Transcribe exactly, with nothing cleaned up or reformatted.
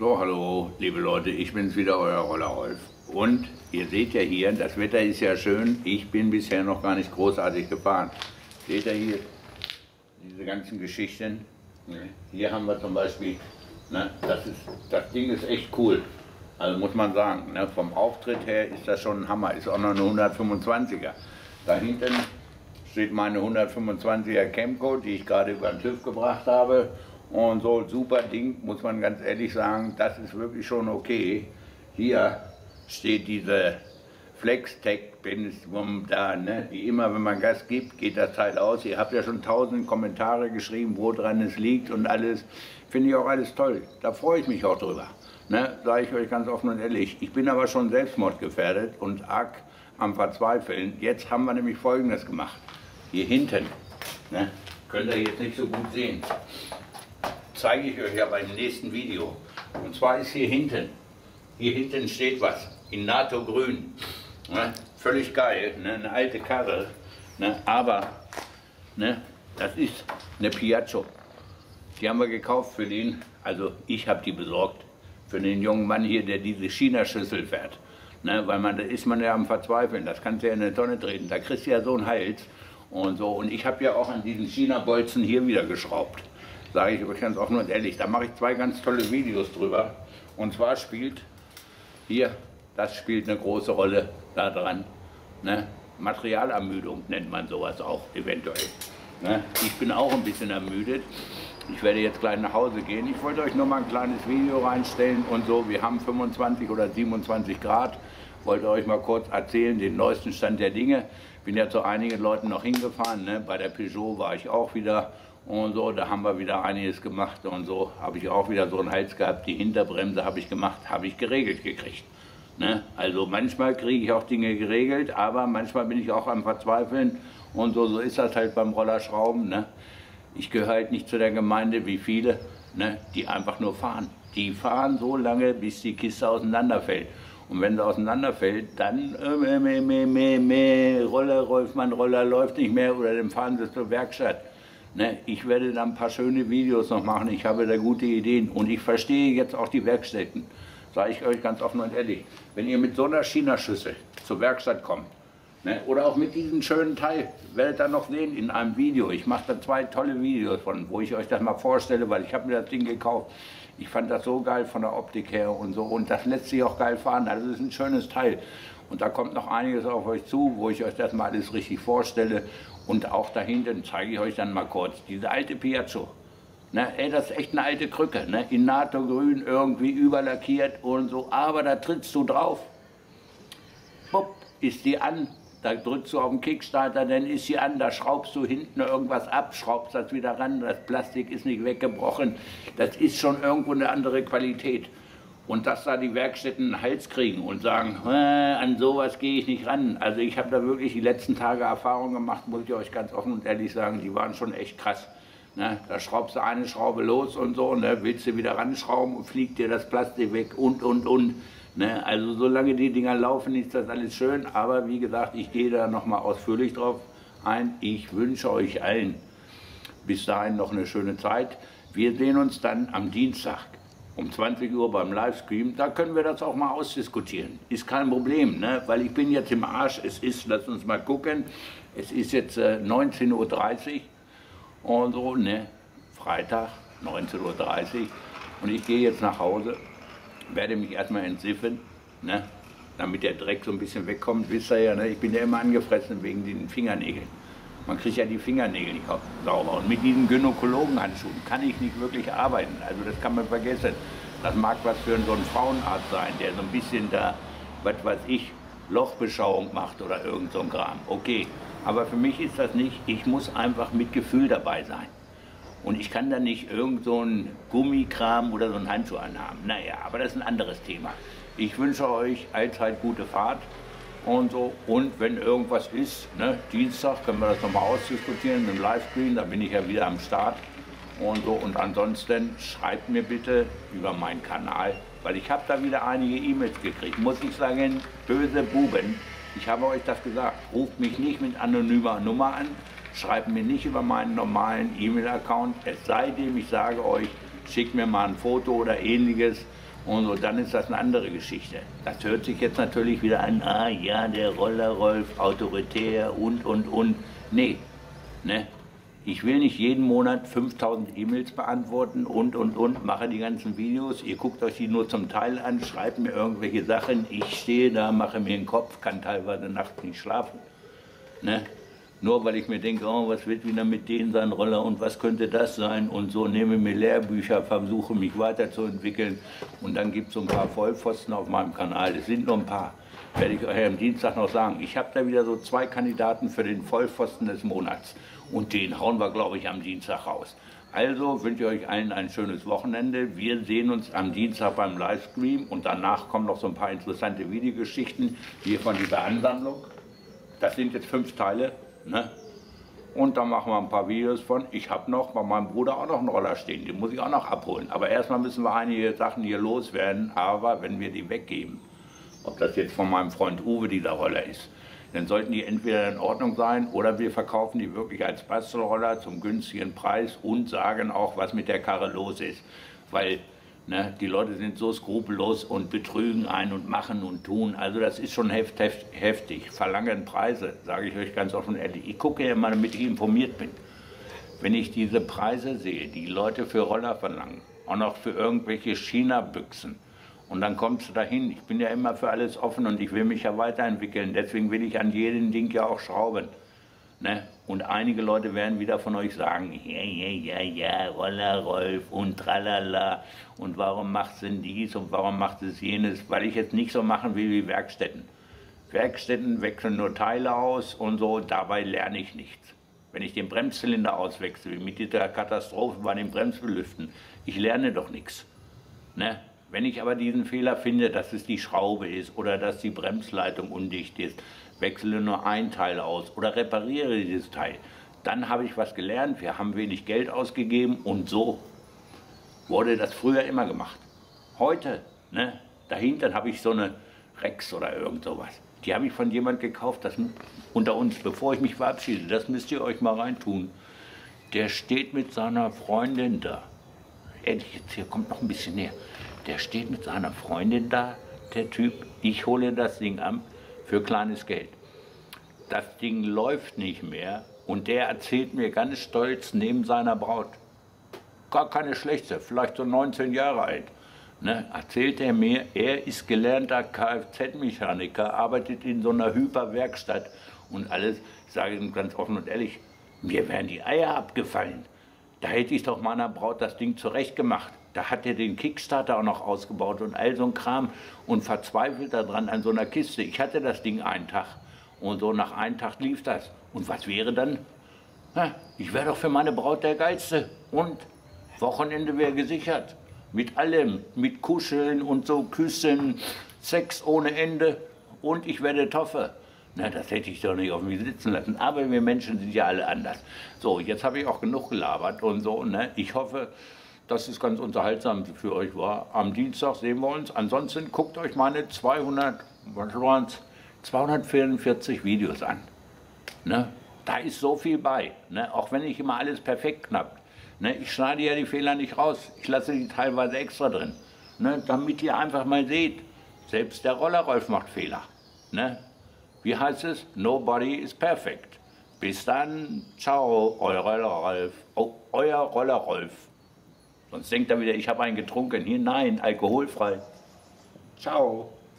So, hallo, liebe Leute, ich bin's wieder, euer Roller Rolf. Und ihr seht ja hier, das Wetter ist ja schön. Ich bin bisher noch gar nicht großartig gefahren. Seht ihr hier diese ganzen Geschichten? Hier haben wir zum Beispiel, ne, das, ist, das Ding ist echt cool. Also muss man sagen, ne, vom Auftritt her ist das schon ein Hammer. Ist auch noch eine hundertfünfundzwanziger. Da hinten steht meine hundertfünfundzwanziger Camco, die ich gerade über den TÜV gebracht habe. Und so, super Ding, muss man ganz ehrlich sagen, das ist wirklich schon okay. Hier steht diese Flex-Tech-Pins da, ne? Die immer, wenn man Gas gibt, geht das Teil aus. Ihr habt ja schon tausend Kommentare geschrieben, wo dran es liegt und alles. Finde ich auch alles toll. Da freue ich mich auch drüber. Ne? Sage ich euch ganz offen und ehrlich. Ich bin aber schon selbstmordgefährdet und arg am Verzweifeln. Jetzt haben wir nämlich Folgendes gemacht. Hier hinten, ne? Könnt ihr jetzt nicht so gut sehen. Zeige ich euch aber im nächsten Video. Und zwar ist hier hinten, hier hinten steht was, in NATO grün. Ne? Völlig geil, ne? Eine alte Karre, ne? Aber ne? Das ist eine Piaggio. Die haben wir gekauft für den, also ich habe die besorgt, für den jungen Mann hier, der diese China-Schüssel fährt. Ne? Weil man, da ist man ja am Verzweifeln, das kannst du ja in eine Tonne treten, da kriegst du ja so einen Hals und so. Und ich habe ja auch an diesen China-Bolzen hier wieder geschraubt. Sage ich euch ganz offen und ehrlich, da mache ich zwei ganz tolle Videos drüber. Und zwar spielt hier, das spielt eine große Rolle da dran. Ne? Materialermüdung nennt man sowas auch eventuell. Ne? Ich bin auch ein bisschen ermüdet. Ich werde jetzt gleich nach Hause gehen. Ich wollte euch nur mal ein kleines Video reinstellen und so. Wir haben fünfundzwanzig oder siebenundzwanzig Grad. Wollte euch mal kurz erzählen, den neuesten Stand der Dinge. Bin ja zu einigen Leuten noch hingefahren. Ne? Bei der Peugeot war ich auch wieder. Und so, da haben wir wieder einiges gemacht und so habe ich auch wieder so einen Hals gehabt. Die Hinterbremse habe ich gemacht, habe ich geregelt gekriegt. Ne? Also manchmal kriege ich auch Dinge geregelt, aber manchmal bin ich auch am Verzweifeln und so, so ist das halt beim Rollerschrauben. Ne? Ich gehöre halt nicht zu der Gemeinde wie viele, ne? Die einfach nur fahren. Die fahren so lange, bis die Kiste auseinanderfällt. Und wenn sie auseinanderfällt, dann äh, meh, meh, meh, meh, Roller, Rolf, mein Roller läuft nicht mehr oder dann fahren sie zur Werkstatt. Ne, ich werde da ein paar schöne Videos noch machen, ich habe da gute Ideen und ich verstehe jetzt auch die Werkstätten, sage ich euch ganz offen und ehrlich. Wenn ihr mit so einer China-Schüssel zur Werkstatt kommt, ne, oder auch mit diesem schönen Teil, werdet ihr noch sehen in einem Video. Ich mache da zwei tolle Videos von, wo ich euch das mal vorstelle, weil ich habe mir das Ding gekauft. Ich fand das so geil von der Optik her und so und das lässt sich auch geil fahren, das ist ein schönes Teil. Und da kommt noch einiges auf euch zu, wo ich euch das mal alles richtig vorstelle. Und auch da hinten zeige ich euch dann mal kurz diese alte Piaggio. Ne, ey, das ist echt eine alte Krücke, ne? In NATO-Grün irgendwie überlackiert und so. Aber da trittst du drauf, bupp, ist die an. Da drückst du auf den Kickstarter, dann ist sie an. Da schraubst du hinten irgendwas ab, schraubst das wieder ran. Das Plastik ist nicht weggebrochen. Das ist schon irgendwo eine andere Qualität. Und dass da die Werkstätten einen Hals kriegen und sagen, äh, an sowas gehe ich nicht ran. Also ich habe da wirklich die letzten Tage Erfahrungen gemacht, muss ich euch ganz offen und ehrlich sagen, die waren schon echt krass. Ne? Da schraubst du eine Schraube los und so, ne? Willst du wieder ranschrauben und fliegt dir das Plastik weg und, und, und. Ne? Also solange die Dinger laufen, ist das alles schön. Aber wie gesagt, ich gehe da nochmal ausführlich drauf ein. Ich wünsche euch allen bis dahin noch eine schöne Zeit. Wir sehen uns dann am Dienstag um zwanzig Uhr beim Livestream, da können wir das auch mal ausdiskutieren. Ist kein Problem, ne? Weil ich bin jetzt im Arsch. Es ist, lasst uns mal gucken, es ist jetzt äh, neunzehn Uhr dreißig und so, ne? Freitag, neunzehn Uhr dreißig. Und ich gehe jetzt nach Hause, werde mich erstmal entsiffen, ne? Damit der Dreck so ein bisschen wegkommt. Wisst ihr ja, ne? Ich bin ja immer angefressen wegen den Fingernägeln. Man kriegt ja die Fingernägel nicht sauber. Und mit diesen Gynäkologenhandschuhen kann ich nicht wirklich arbeiten. Also das kann man vergessen. Das mag was für so einen Frauenarzt sein, der so ein bisschen da, was weiß ich, Lochbeschauung macht oder irgend so ein Kram. Okay, aber für mich ist das nicht. Ich muss einfach mit Gefühl dabei sein. Und ich kann da nicht irgend so einen Gummikram oder so einen Handschuh anhaben. Naja, aber das ist ein anderes Thema. Ich wünsche euch allzeit gute Fahrt. Und so, und wenn irgendwas ist, ne, Dienstag können wir das nochmal ausdiskutieren mit dem Livestream, da bin ich ja wieder am Start und so, und ansonsten schreibt mir bitte über meinen Kanal, weil ich habe da wieder einige E-Mails gekriegt, muss ich sagen, böse Buben, ich habe euch das gesagt, ruft mich nicht mit anonymer Nummer an, schreibt mir nicht über meinen normalen E-Mail-Account, es sei denn, ich sage euch, schickt mir mal ein Foto oder ähnliches Und so, dann ist das eine andere Geschichte. Das hört sich jetzt natürlich wieder an, ah ja, der Roller Rolf, autoritär und, und, und. Nee, ne? Ich will nicht jeden Monat fünftausend E-Mails beantworten und, und, und, mache die ganzen Videos. Ihr guckt euch die nur zum Teil an, schreibt mir irgendwelche Sachen. Ich stehe da, mache mir den Kopf, kann teilweise nachts nicht schlafen. Ne? Nur weil ich mir denke, oh, was wird wieder mit denen sein Roller und was könnte das sein und so, nehme mir Lehrbücher, versuche mich weiterzuentwickeln und dann gibt es so ein paar Vollpfosten auf meinem Kanal, es sind nur ein paar, werde ich euch am Dienstag noch sagen. Ich habe da wieder so zwei Kandidaten für den Vollpfosten des Monats und den hauen wir, glaube ich, am Dienstag raus. Also wünsche ich euch allen ein schönes Wochenende. Wir sehen uns am Dienstag beim Livestream und danach kommen noch so ein paar interessante Videogeschichten hier von dieser Ansammlung. Das sind jetzt fünf Teile. Ne? Und dann machen wir ein paar Videos von. Ich habe noch bei meinem Bruder auch noch einen Roller stehen, den muss ich auch noch abholen. Aber erstmal müssen wir einige Sachen hier loswerden. Aber wenn wir die weggeben, ob das jetzt von meinem Freund Uwe dieser Roller ist, dann sollten die entweder in Ordnung sein oder wir verkaufen die wirklich als Bastelroller zum günstigen Preis und sagen auch, was mit der Karre los ist. Weil ne, die Leute sind so skrupellos und betrügen einen und machen und tun. Also das ist schon heft, heft, heftig. Verlangen Preise, sage ich euch ganz offen und ehrlich. Ich gucke ja immer, damit ich informiert bin. Wenn ich diese Preise sehe, die Leute für Roller verlangen, auch noch für irgendwelche China-Büchsen, und dann kommst du dahin. Ich bin ja immer für alles offen und ich will mich ja weiterentwickeln. Deswegen will ich an jedem Ding ja auch schrauben. Ne? Und einige Leute werden wieder von euch sagen, ja, ja, ja, ja, Roller Rolf und tralala. Und warum macht denn dies und warum macht es jenes? Weil ich jetzt nicht so machen will wie Werkstätten. Werkstätten wechseln nur Teile aus und so, dabei lerne ich nichts. Wenn ich den Bremszylinder auswechsle, mit dieser Katastrophe bei den Bremsbelüften, ich lerne doch nichts. Ne? Wenn ich aber diesen Fehler finde, dass es die Schraube ist oder dass die Bremsleitung undicht ist, wechsle nur ein Teil aus oder repariere dieses Teil, dann habe ich was gelernt, wir haben wenig Geld ausgegeben und so wurde das früher immer gemacht. Heute, ne, dahinter habe ich so eine Rex oder irgend sowas. Die habe ich von jemand gekauft, das unter uns, bevor ich mich verabschiede, das müsst ihr euch mal reintun. Der steht mit seiner Freundin da. Ehrlich, jetzt hier kommt noch ein bisschen näher. Der steht mit seiner Freundin da, der Typ. Ich hole das Ding an für kleines Geld. Das Ding läuft nicht mehr und der erzählt mir ganz stolz neben seiner Braut, gar keine schlechte, vielleicht so neunzehn Jahre alt, ne, erzählt er mir, er ist gelernter Kfz-Mechaniker, arbeitet in so einer Hyperwerkstatt und alles. Ich sage ihm ganz offen und ehrlich, mir wären die Eier abgefallen. Da hätte ich doch meiner Braut das Ding zurecht gemacht. Da hat er den Kickstarter auch noch ausgebaut und all so ein Kram und verzweifelt daran an so einer Kiste. Ich hatte das Ding einen Tag und so nach einem Tag lief das. Und was wäre dann? Na, ich wäre doch für meine Braut der Geilste. Und Wochenende wäre gesichert. Mit allem, mit Kuscheln und so Küssen, Sex ohne Ende und ich werde Toffe. Na, das hätte ich doch nicht auf mich sitzen lassen. Aber wir Menschen sind ja alle anders. So, jetzt habe ich auch genug gelabert und so. Ne? Ich hoffe, dass es ganz unterhaltsam für euch war. Am Dienstag sehen wir uns. Ansonsten guckt euch meine zweihundert, was waren's, zweihundertvierundvierzig Videos an. Ne? Da ist so viel bei. Ne? Auch wenn nicht immer alles perfekt knappt. Ne? Ich schneide ja die Fehler nicht raus. Ich lasse die teilweise extra drin. Ne? Damit ihr einfach mal seht, selbst der Roller Rolf macht Fehler. Ne? Wie heißt es? Nobody is perfect. Bis dann. Ciao, euer Roller Rolf. Oh, euer Roller Rolf. Sonst denkt er wieder, ich habe einen getrunken. Hier, nein, alkoholfrei. Ciao.